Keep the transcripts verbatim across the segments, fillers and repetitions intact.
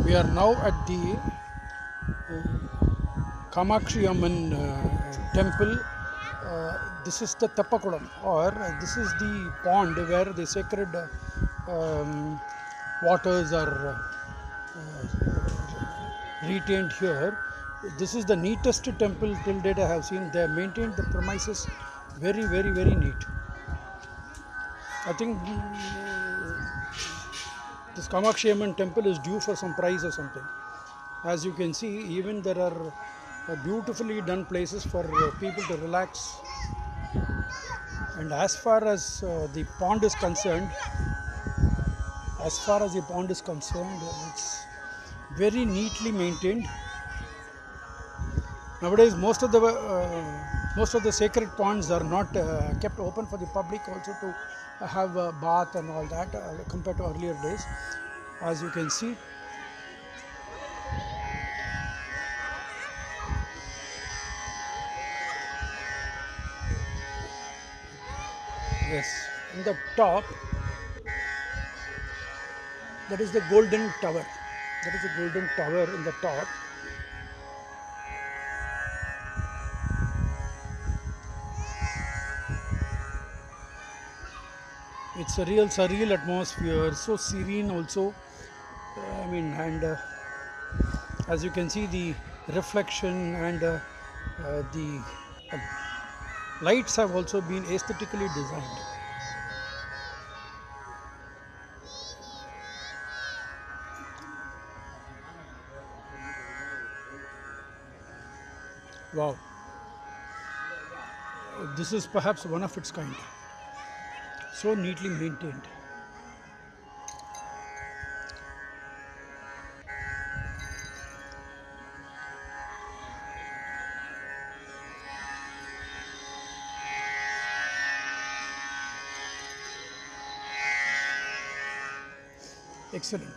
We are now at the Kamakshi Amman uh, temple. Uh, this is the Tappakulam, or uh, this is the pond where the sacred uh, um, waters are uh, retained here. This is the neatest temple till date I have seen. They have maintained the premises very, very, very neat. I think uh, this Kamakshi Amman temple is due for some prize or something. As you can see, even there are uh, beautifully done places for uh, people to relax. And as far as uh, the pond is concerned, as far as the pond is concerned, it's very neatly maintained. Nowadays, most of the uh, most of the sacred ponds are not uh, kept open for the public also to have a bath and all that uh, compared to earlier days. As you can see, yes, in the top, that is the golden tower. That is the golden tower in the top. It's a real surreal atmosphere, so serene also. Uh, I mean, and uh, as you can see, the reflection and uh, uh, the uh, lights have also been aesthetically designed. Wow, this is perhaps one of its kind, so neatly maintained. Excellent.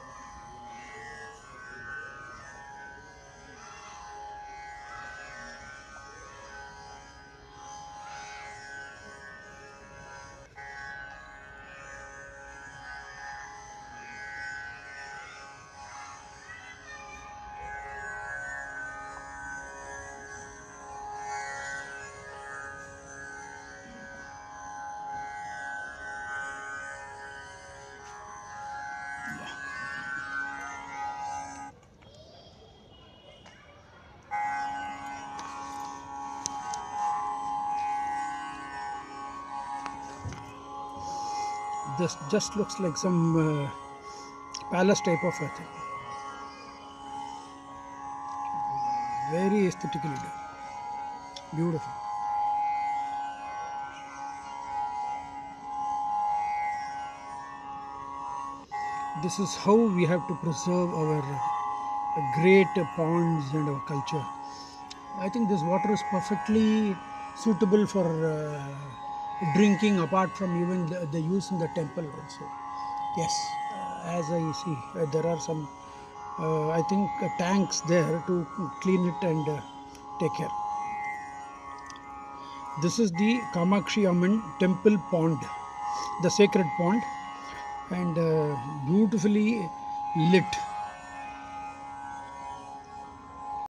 This just looks like some uh, palace type of a thing. Very aesthetically done. Beautiful. This is how we have to preserve our uh, great ponds and our culture. I think this water is perfectly suitable for uh, drinking, apart from even the, the use in the temple also. Yes, uh, as I see, uh, there are some, uh, I think, uh, tanks there to clean it and uh, take care. This is the Kamakshi Amman temple pond, the sacred pond, and uh, beautifully lit.